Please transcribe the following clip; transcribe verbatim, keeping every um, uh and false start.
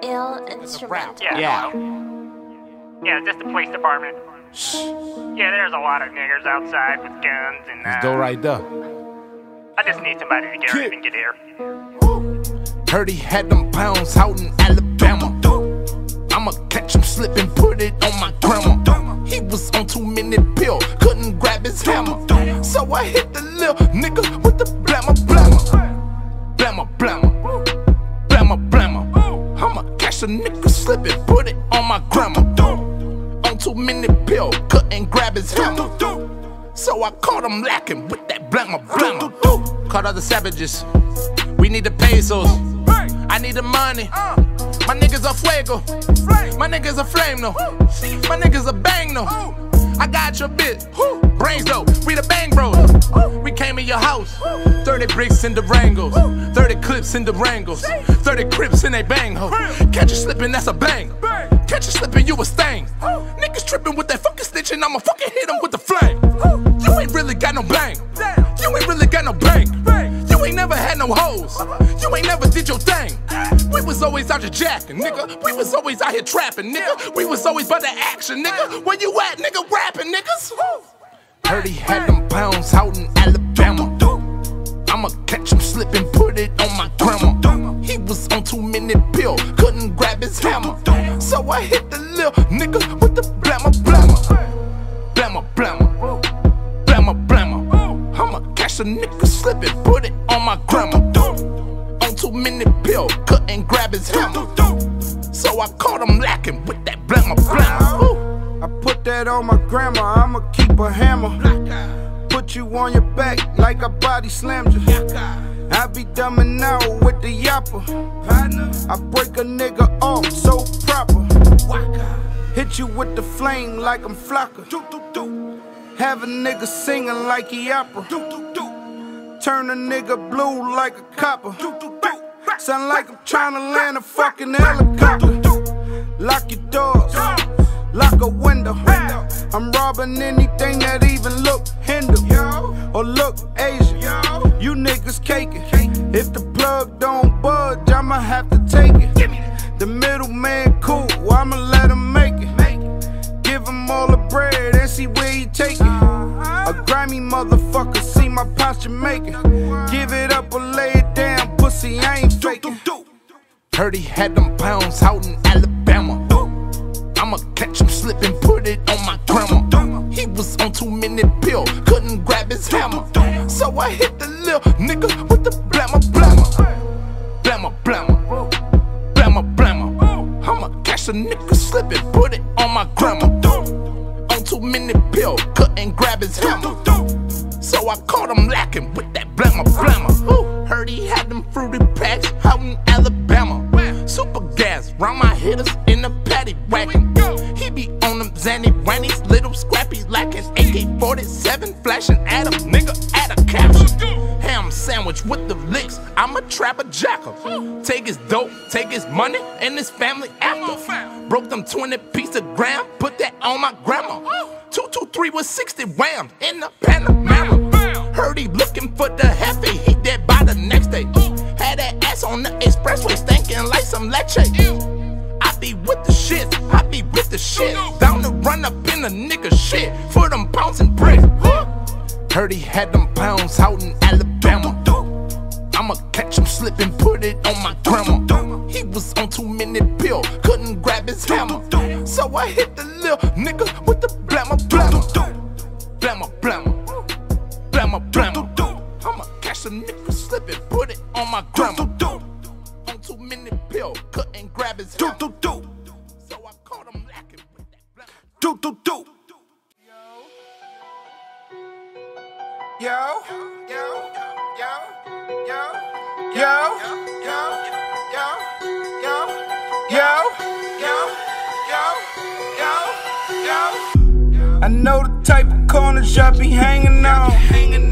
ill instrument. Yeah. Yeah. Yeah, just the police department. Yeah, there's a lot of niggers outside with guns and Let's uh, go right there. I just need somebody to get her and get here. Heard he had them pounds out in Alabama. I'ma catch him slipping, put it on my grandma. He was on two minute pill, couldn't grab his hammer. So I hit the little nigga with the blammer, blammer. Blammer, blammer. Blammer, blammer. I'ma catch a nigga slipping, put it on my grandma. On two minute pill, couldn't grab his hammer. So I caught him lacking with that blammer, blammer. Caught other savages. We need the pesos. I need the money. My niggas are fuego. My niggas are flame no. My niggas are bang no. I got your bitch. Brains though. We the bang bros. We came in your house. thirty bricks in the Durangos. thirty clips in the Durangos. thirty crips in a bang ho. Catch you slipping, that's a bang. Catch you slipping, you a stain. Niggas tripping with that fucking snitching. I'ma fucking hit him with the flame. You ain't really got no bang. You ain't really got no bang. You ain't never had no hoes. You ain't never did your thing. We was always out here jacking, nigga. We was always out here trapping, nigga. We was always by the action, nigga. Where you at, nigga? Rapping, niggas. Heard he had them pounds out in Alabama. I'ma catch him slipping, put it on my grandma. He was on two minute pill, couldn't grab his hammer. So I hit the little nigga with the blammer, blammer. Blammer, blammer. Blammer, blammer. I'ma catch a nigga slipping, put it on my grandma. On two minute pill, couldn't grab his hammer. So I caught him lacking with that blammer, blammer. I put that on my grandma, I'ma keep a hammer. Put you on your back like I body slammed you. I be dumbing out with the yapper. I break a nigga off so proper. Hit you with the flame like I'm Flocker. Have a nigga singing like he opera. Turn a nigga blue like a copper. Sound like I'm trying to land a fucking helicopter. Lock your doors, lock a window. I'm robbing anything that even look Hindu or look Asian. You niggas caking. If the plug don't budge, I'ma have to take it. The middleman cool, I'ma let him make it. Give him all the bread and see where he take it. A grimy motherfucker, see my posture making. Give it up or lay it down, pussy, I ain't faking. Heard he had them pounds out in Alabama. I'ma catch him slipping, put it on my grandma. He was on two minute pill, couldn't grab his hammer. So I hit the little nigga with the blammer, blammer. Blammer, blammer. Blammer, blammer. I'ma catch a nigga slipping, put it on my grandma. On two minute pill, couldn't grab his hammer. So I caught him lacking with that blammer, blammer. Heard he had them fruity packs out in Alabama. Super gas, round my hitters in the paddy wagon. He be on them zanny wannies, little scrappy like his A K forty-seven, flashing at him, nigga, at a caption. Ham sandwich with the licks, I'm a trapper jacker. Take his dope, take his money, and his family after. Broke them twenty piece of gram, put that on my grandma. two two three was sixty wham in the Panamera. Heard he looking for the hefe, he dead by the next day. Had that ass on the expressway, stinking like some leche. I be with the shit, I be with the shit. Down to run up in a nigga shit for them pounds and bricks. Heard he had them pounds out in Alabama. I'ma catch him slipping, put it on my grandma. He was on two minute pill, couldn't grab his hammer. So I hit the little nigga with the blammer, blammer. Blammer, blammer. Blammer, blammer. I'ma catch a nigga slipping, put it on my grandma. On two minute pill, couldn't grab his hammer. So I caught him lacking with that blammer. Do do do. Yo, yo, yo, yo, yo, yo, yo, yo, yo, yo, yo. I know the type of corners y'all be hanging on.